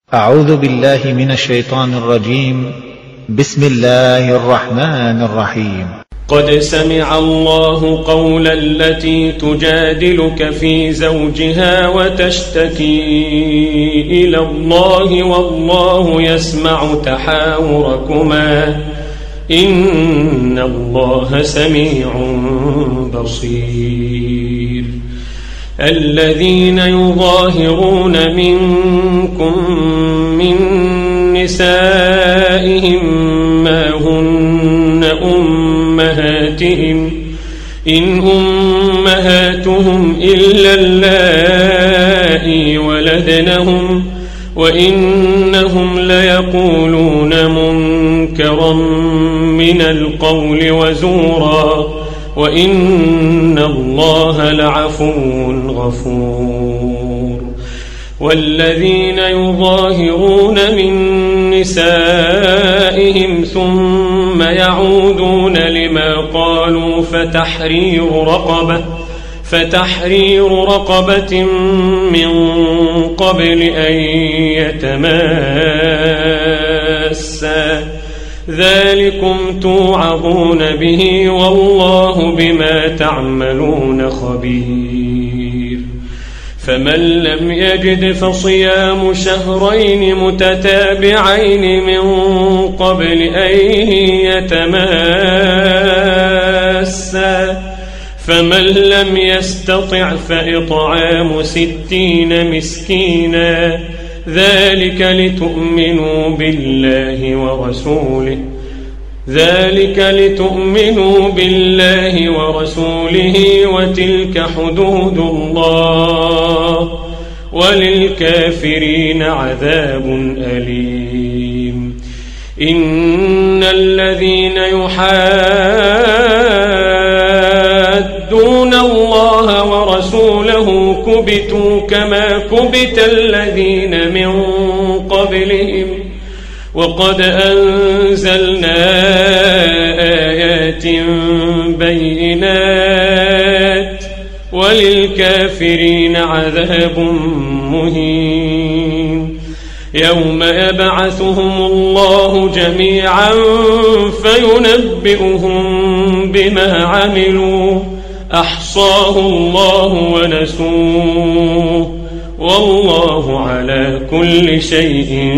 أعوذ بالله من الشيطان الرجيم. بسم الله الرحمن الرحيم. قد سمع الله قول التي تجادلك في زوجها وتشتكي إلى الله والله يسمع تحاوركما إن الله سميع بصير. الذين يظاهرون منكم من نسائهم ما هن أمهاتهم إن أمهاتهم إلا اللائي ولدنهم وإنهم ليقولون منكرا من القول وزورا وإن الله لعفو غفور. والذين يظاهرون من نسائهم ثم يعودون لما قالوا فتحرير رقبة من قبل أن يتماسا ذلكم توعظون به والله بما تعملون خبير. فمن لم يجد فصيام شهرين متتابعين من قبل أن يتماسا فمن لم يستطع فإطعام 60 مسكينا ذلك لتؤمنوا بالله ورسوله وتلك حدود الله وللكافرين عذاب أليم. إن الذين يحادون الله ورسوله كبتوا كما كبت الذين من قبلهم وقد أنزلنا آيات بينات وللكافرين عذاب مهين. يوم يبعثهم الله جميعا فينبئهم بما عملوا أحصاه الله ونسوه والله على كل شيء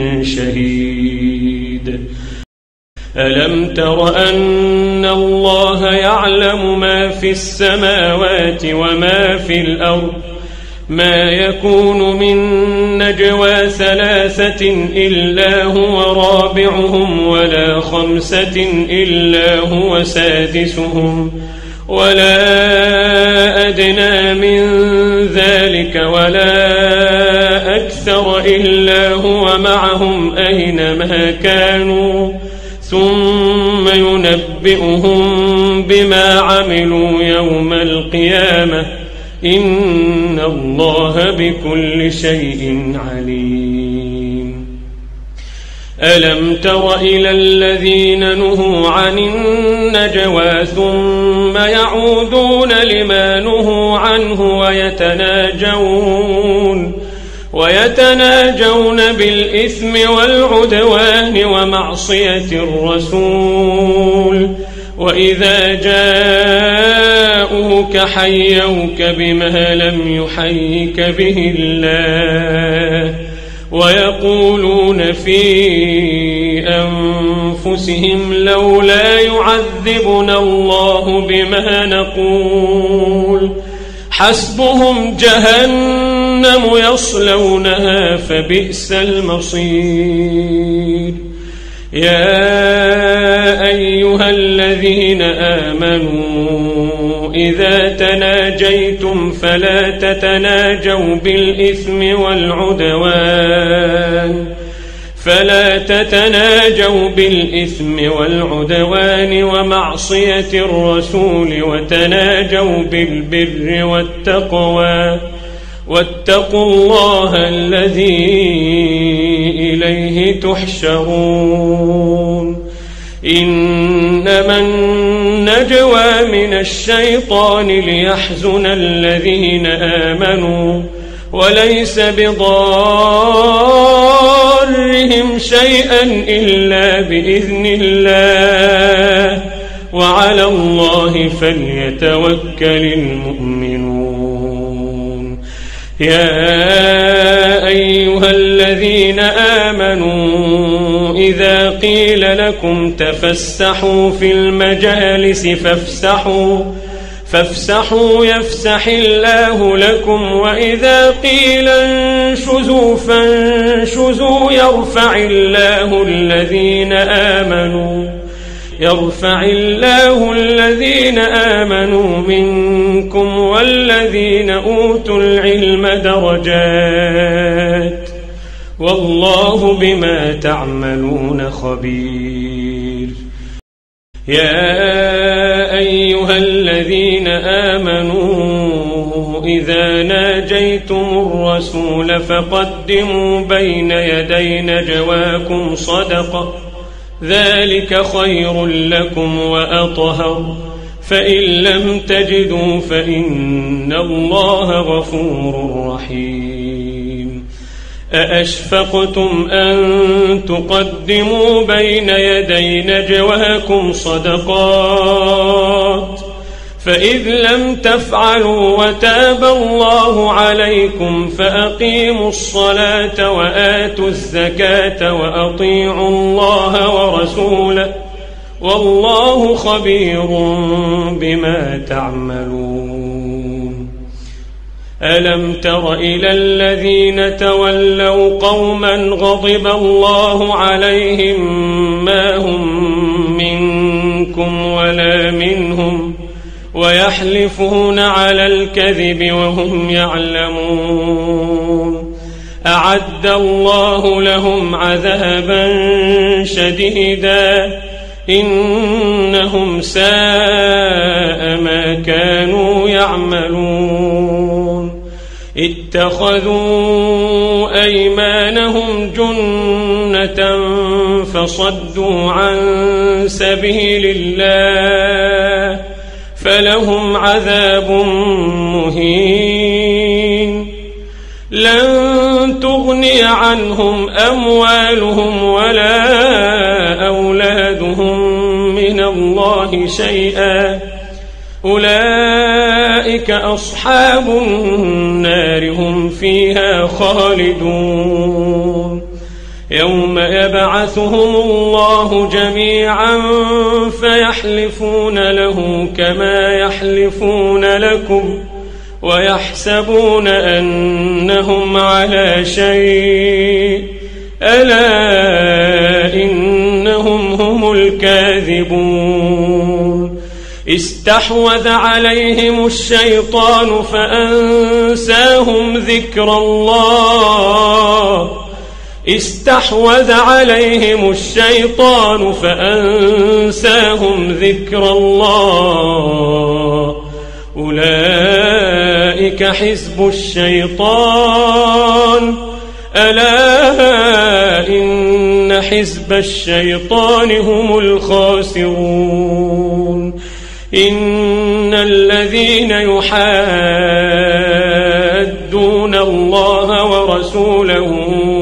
شهيد. ألم تر أن الله يعلم ما في السماوات وما في الأرض ما يكون من نجوى 3 إلا هو رابعهم ولا 5 إلا هو سادسهم ولا أدنى من ذلك ولا أكثر إلا هو معهم أينما كانوا ثم ينبئهم بما عملوا يوم القيامة إن الله بكل شيء عليم. ألم تر إلى الذين نهوا عن النجوى ثم يعودون لما نهوا عنه ويتناجون بالإثم والعدوان ومعصية الرسول وإذا جاءوك حيوك بما لم يحيك به الله ويقولون في أنفسهم لولا يعذبنا الله بما نقول حسبهم جهنم يصلونها فبئس المصير. يا أيها الذين آمنوا إذا تناجيتم فلا تتناجوا بالإثم والعدوان ومعصية الرسول وتناجوا بالبر والتقوى واتقوا الله الذي إليه تحشرون. إنما النجوى من الشيطان ليحزن الذين آمنوا وليس بضار شيئا إلا بإذن الله وعلى الله فليتوكل المؤمنون. يا أيها الذين آمنوا إذا قيل لكم تفسحوا في المجالس فافسحوا يفسح الله لكم، وإذا قيل انشزوا فانشزوا يرفع الله الذين آمنوا منكم والذين أوتوا العلم درجات والله بما تعملون خبير. يا أيها الذين آمنوا إذا ناجيتم الرسول فقدموا بين يدي نجواكم صدقة ذلك خير لكم وأطهر، فإن لم تجدوا فإن الله غفور رحيم. أأشفقتم أن تقدموا بين يدي نجواكم صدقات فإذ لم تفعلوا وتاب الله عليكم فأقيموا الصلاة وآتوا الزكاة وأطيعوا الله ورسوله والله خبير بما تعملون. ألم تر إلى الذين تولوا قوما غضب الله عليهم ما هم منكم ولا منهم ويحلفون على الكذب وهم يعلمون، أعد الله لهم عذابا شديدا إنهم ساء ما كانوا يعملون. اتخذوا أيمانهم جنة فصدوا عن سبيل الله فلهم عذاب مهين. لن تغني عنهم أموالهم ولا أولادهم من الله شيئا أولئك أصحاب النار هم فيها خالدون. يوم يبعثهم الله جميعا فيحلفون له كما يحلفون لكم ويحسبون أنهم على شيء ألا إنهم هم الكاذبون. استحوذ عليهم الشيطان فأنساهم ذكر الله استحوذ عليهم الشيطان فأنساهم ذكر الله أولئك حزب الشيطان ألا إن حزب الشيطان هم الخاسرون. إن الذين يحادون الله ورسوله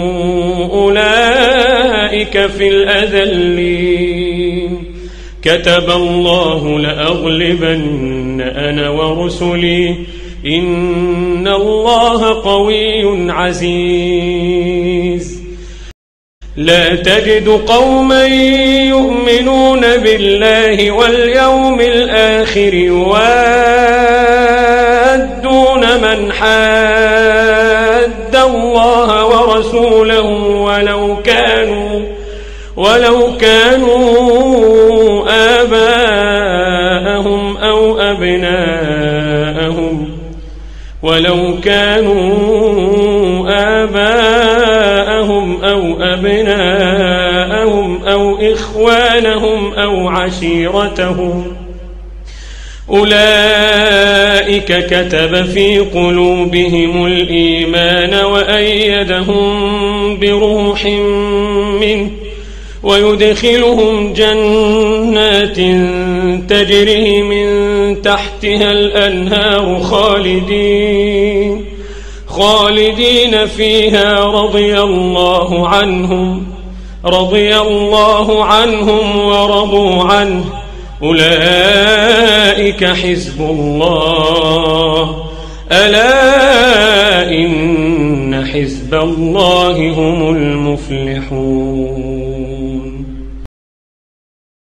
أولئك في الأذلين. كتب الله لأغلبن أنا ورسلي إن الله قوي عزيز. لا تجد قوما يؤمنون بالله واليوم الآخر يوادون من حاد الله ورسوله ولو كانوا آباءهم أو أبناءهم أو إخوانهم أو عشيرتهم أولئك كتب في قلوبهم الإيمان وأيدهم بروح منه ويدخلهم جنات تجري من تحتها الأنهار خالدين فيها رضي الله عنهم رضي الله عنهم ورضوا عنه أولئك حزب الله ألا إن حزب الله هم المفلحون.